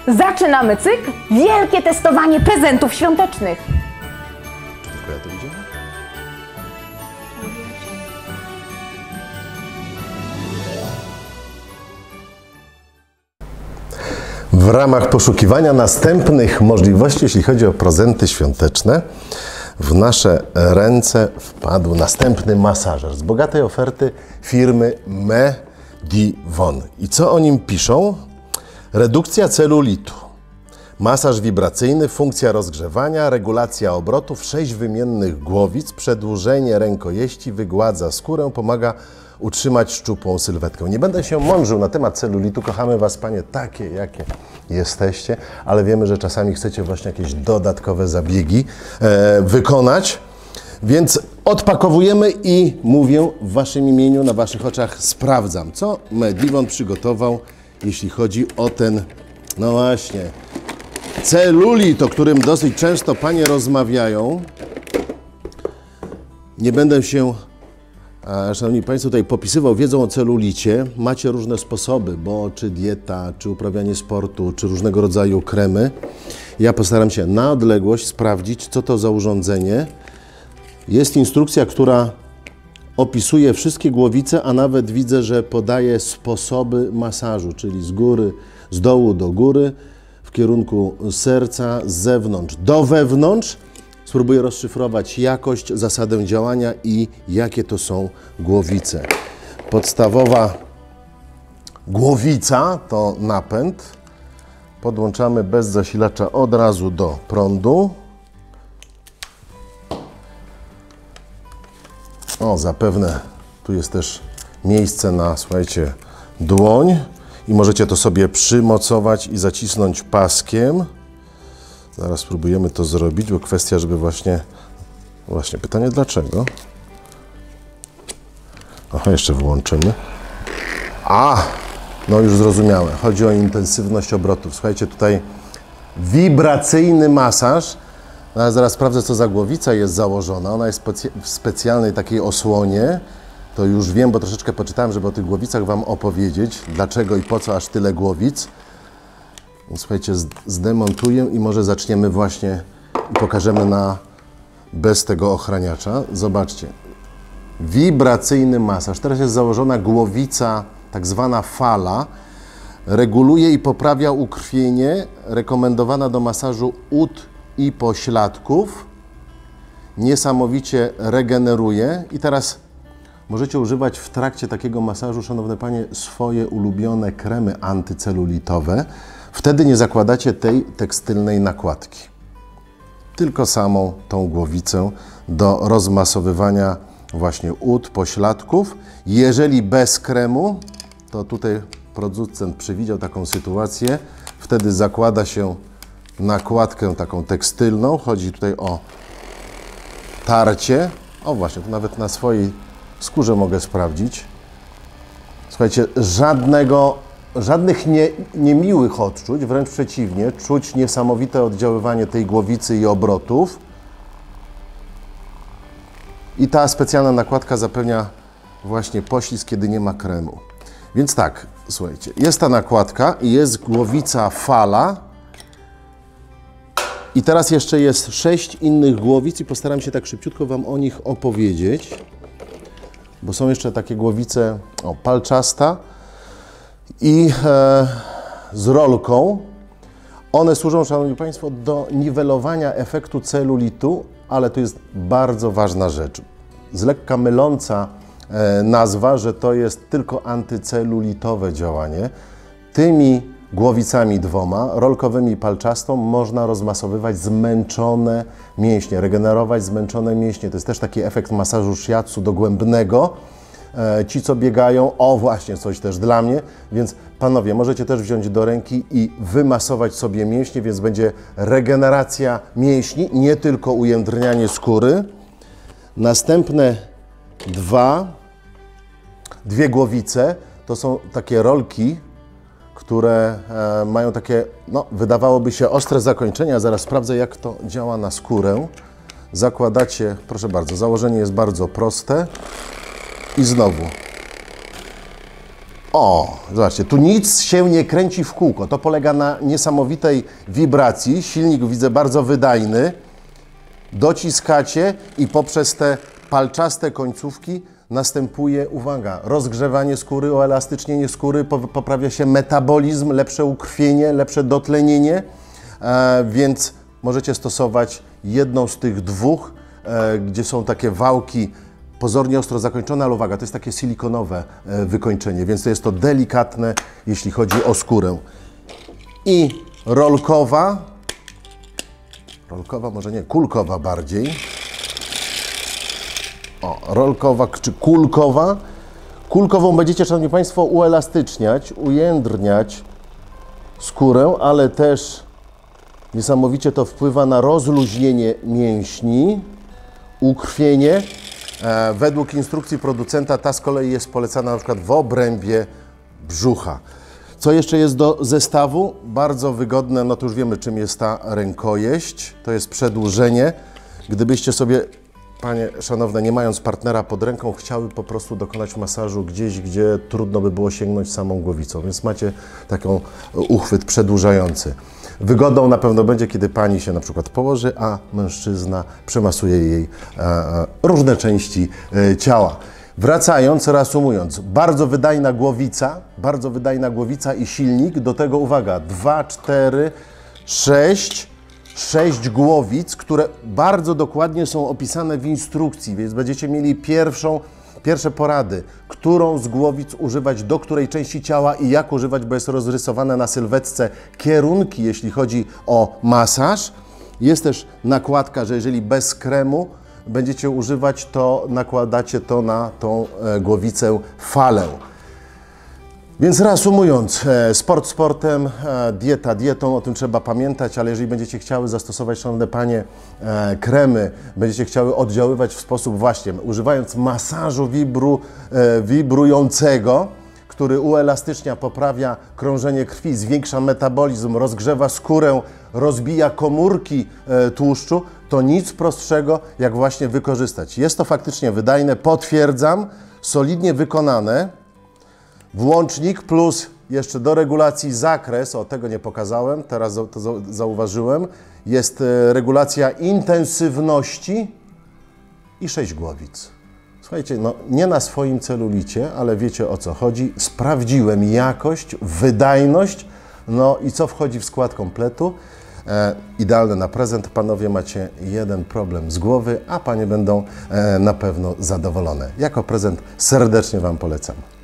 Zaczynamy cykl Wielkie testowanie prezentów świątecznych. Czy tylko ja to widziałem? W ramach poszukiwania następnych możliwości, jeśli chodzi o prezenty świąteczne, w nasze ręce wpadł następny masażer z bogatej oferty firmy Medivon. I co o nim piszą? Redukcja celulitu, masaż wibracyjny, funkcja rozgrzewania, regulacja obrotów, 6 wymiennych głowic, przedłużenie rękojeści, wygładza skórę, pomaga utrzymać szczupłą sylwetkę. Nie będę się mądrzył na temat celulitu, kochamy Was, Panie, takie, jakie jesteście, ale wiemy, że czasami chcecie właśnie jakieś dodatkowe zabiegi wykonać, więc odpakowujemy i mówię w Waszym imieniu, na Waszych oczach sprawdzam, co Medivon przygotował, jeśli chodzi o ten, no właśnie, celulit, o którym dosyć często Panie rozmawiają. Nie będę się, Szanowni Państwo, tutaj popisywał wiedzą o celulicie. Macie różne sposoby, bo czy dieta, czy uprawianie sportu, czy różnego rodzaju kremy. Ja postaram się na odległość sprawdzić, co to za urządzenie. Jest instrukcja, która opisuje wszystkie głowice, a nawet widzę, że podaje sposoby masażu, czyli z góry, z dołu do góry, w kierunku serca, z zewnątrz do wewnątrz. Spróbuję rozszyfrować jakość, zasadę działania i jakie to są głowice. Podstawowa głowica to napęd. Podłączamy bez zasilacza od razu do prądu. O, zapewne tu jest też miejsce na, słuchajcie, dłoń i możecie to sobie przymocować i zacisnąć paskiem. Zaraz spróbujemy to zrobić, bo kwestia, żeby właśnie pytanie dlaczego? Aha, jeszcze wyłączymy. No już zrozumiałe. Chodzi o intensywność obrotów. Słuchajcie, tutaj wibracyjny masaż. No, zaraz sprawdzę, co za głowica jest założona. Ona jest w specjalnej takiej osłonie. To już wiem, bo troszeczkę poczytałem, żeby o tych głowicach Wam opowiedzieć. Dlaczego i po co aż tyle głowic. Słuchajcie, zdemontuję i może zaczniemy właśnie i pokażemy bez tego ochraniacza. Zobaczcie, wibracyjny masaż. Teraz jest założona głowica, tak zwana fala. Reguluje i poprawia ukrwienie, rekomendowana do masażu ud i pośladków. Niesamowicie regeneruje. I teraz możecie używać w trakcie takiego masażu, szanowne Panie, swoje ulubione kremy antycelulitowe. Wtedy nie zakładacie tej tekstylnej nakładki. Tylko samą tą głowicę do rozmasowywania właśnie ud, pośladków. Jeżeli bez kremu, to tutaj producent przewidział taką sytuację, wtedy zakłada się nakładkę taką tekstylną. Chodzi tutaj o tarcie. O właśnie, tu nawet na swojej skórze mogę sprawdzić. Słuchajcie, żadnych niemiłych odczuć, wręcz przeciwnie, czuć niesamowite oddziaływanie tej głowicy i obrotów. I ta specjalna nakładka zapewnia właśnie poślizg, kiedy nie ma kremu. Więc tak, słuchajcie, jest ta nakładka i jest głowica fala. I teraz jeszcze jest 6 innych głowic i postaram się tak szybciutko Wam o nich opowiedzieć. Bo są jeszcze takie głowice, palczasta i z rolką. One służą, Szanowni Państwo, do niwelowania efektu celulitu, ale tu jest bardzo ważna rzecz. Z lekka myląca nazwa, że to jest tylko antycelulitowe działanie. Tymi głowicami dwoma, rolkowymi i palczastą, można rozmasowywać zmęczone mięśnie, regenerować zmęczone mięśnie. To jest też taki efekt masażu shiatsu dogłębnego. Ci, co biegają, o właśnie, coś też dla mnie, więc Panowie, możecie też wziąć do ręki i wymasować sobie mięśnie, więc będzie regeneracja mięśni, nie tylko ujędrnianie skóry. Następne dwie głowice, to są takie rolki, które mają takie, no, wydawałoby się ostre zakończenia. Zaraz sprawdzę, jak to działa na skórę. Zakładacie, proszę bardzo, założenie jest bardzo proste i znowu O, zobaczcie, tu nic się nie kręci w kółko. To polega na niesamowitej wibracji. Silnik widzę bardzo wydajny. Dociskacie i poprzez te palczaste końcówki następuje, uwaga, rozgrzewanie skóry, uelastycznienie skóry, poprawia się metabolizm, lepsze ukrwienie, lepsze dotlenienie, więc możecie stosować jedną z tych dwóch, gdzie są takie wałki pozornie ostro zakończone, ale uwaga, to jest takie silikonowe wykończenie, więc to jest to delikatne, jeśli chodzi o skórę. I rolkowa, może nie, kulkowa bardziej. O, rolkowa czy kulkowa. Kulkową będziecie, szanowni państwo, uelastyczniać, ujędrniać skórę, ale też niesamowicie to wpływa na rozluźnienie mięśni, ukrwienie. Według instrukcji producenta ta z kolei jest polecana na przykład w obrębie brzucha. Co jeszcze jest do zestawu? Bardzo wygodne, no to już wiemy, czym jest ta rękojeść. To jest przedłużenie. Gdybyście sobie, panie szanowne, nie mając partnera pod ręką, chciały po prostu dokonać masażu gdzieś, gdzie trudno by było sięgnąć samą głowicą, więc macie taki uchwyt przedłużający. Wygodą na pewno będzie, kiedy pani się na przykład położy, a mężczyzna przemasuje jej różne części ciała. Wracając, reasumując, bardzo wydajna głowica i silnik, do tego uwaga, 2, 4, 6 głowic, które bardzo dokładnie są opisane w instrukcji, więc będziecie mieli pierwsze porady, którą z głowic używać, do której części ciała i jak używać, bo jest rozrysowane na sylwetce kierunki, jeśli chodzi o masaż. Jest też nakładka, że jeżeli bez kremu będziecie używać, to nakładacie to na tą głowicę falę. Więc reasumując, sport sportem, dieta dietą, o tym trzeba pamiętać, ale jeżeli będziecie chciały zastosować, szanowne panie, kremy, będziecie chciały oddziaływać w sposób właśnie, używając masażu wibrującego, który uelastycznia, poprawia krążenie krwi, zwiększa metabolizm, rozgrzewa skórę, rozbija komórki tłuszczu, to nic prostszego, jak właśnie wykorzystać. Jest to faktycznie wydajne, potwierdzam, solidnie wykonane. Włącznik plus jeszcze do regulacji zakres, o tego nie pokazałem, teraz to zauważyłem, jest regulacja intensywności i 6 głowic. Słuchajcie, no nie na swoim celulicie, ale wiecie, o co chodzi. Sprawdziłem jakość, wydajność, no i co wchodzi w skład kompletu. Idealne na prezent. Panowie macie jeden problem z głowy, a panie będą na pewno zadowolone. Jako prezent serdecznie wam polecam.